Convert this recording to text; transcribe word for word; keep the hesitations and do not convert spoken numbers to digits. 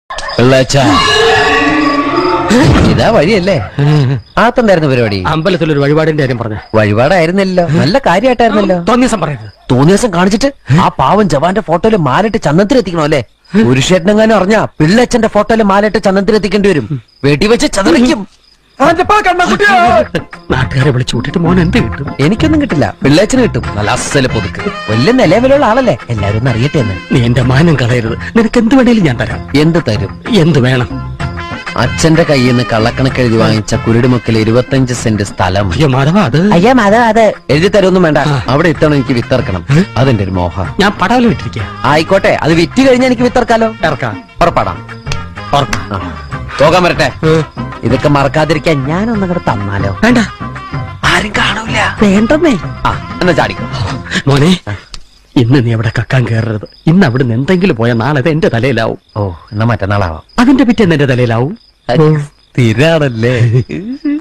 ഇതാ വഴിയല്ലേ? ആത്തെന്തായിരുന്നു പരിപാടി? അമ്പലത്തിലൊരു വഴിപാടിന്റെ കാര്യം പറഞ്ഞു. വഴിപാടായിരുന്നല്ലോ, നല്ല കാര്യമായിട്ടായിരുന്നല്ലോ. തോന്നിയ ദിവസം പറയരുത്. തോന്നിയ ദിവസം കാണിച്ചിട്ട് ആ പാവം ജവാന്റെ ഫോട്ടോയില് മാലിട്ട് ചന്ദനത്തിലെത്തിക്കണോ അല്ലേ? പുരുഷേട്ടനെങ്ങാനും അറിഞ്ഞാ പിള്ളച്ചന്റെ ഫോട്ടോയില് മാലിട്ട് ചന്ദനത്തിലെത്തിക്കേണ്ടി വരും. വെട്ടി വെച്ച് ചതറിക്കും. നാട്ടുകാരെ വിളിച്ചു കൂട്ടിട്ട് മോൻ എന്ത് കിട്ടും? എനിക്കൊന്നും കിട്ടില്ല, പിള്ളേച്ചന് കിട്ടും. നല്ല അസല് പൊതുക്ക്, വലിയ നിലവിലുള്ള ആളല്ലേ, എല്ലാരും ഒന്ന് അറിയട്ടെ എന്ന്. നീ എന്റെ മാനം കളയരുത്. നിനക്ക് എന്ത് വേണേലും ഞാൻ തരാം. എന്ത് തരും? എന്ത് വേണം? അച്ഛന്റെ കയ്യിൽ നിന്ന് കള്ളക്കണക്ക് എഴുതി വാങ്ങിച്ച കുരുടിമുക്കിൽ ഇരുപത്തഞ്ച് സെന്റ് സ്ഥലം. അയ്യോ മാധവ, അത് അയ്യോ മാധവ അത് എഴുതി തരൊന്നും വേണ്ട. അവിടെ ഇത്തവണ എനിക്ക് വിത്തിറക്കണം, അതെന്റെ ഒരു മോഹം. ഞാൻ പടവലം ഇട്ടിരിക്കുക. ആയിക്കോട്ടെ, അത് വിറ്റ് കഴിഞ്ഞാൽ എനിക്ക് വിത്തിറക്കാലോ. ഇറക്കാം. ഉറപ്പാടാം. പോകാൻ വരട്ടെ. ഇതൊക്കെ മറക്കാതിരിക്കാൻ ഞാനൊന്നും കൂടെ തന്നാലോ? വേണ്ട, ആരും കാണൂല. വേണ്ടെന്നേ. ആ എന്നാ ചാടിക്കോ മോനെ. ഇന്ന് നീ അവിടെ കക്കാൻ കയറരുത്. ഇന്ന് അവിടുന്ന് എന്തെങ്കിലും പോയാൽ നാളെ അത് എന്റെ തലയിലാവും. ഓ എന്നാ മറ്റന്നാളാവാം. അതിന്റെ പിറ്റേന്ന് എന്റെ തലയിലാവും. സ്ഥിരാണല്ലേ?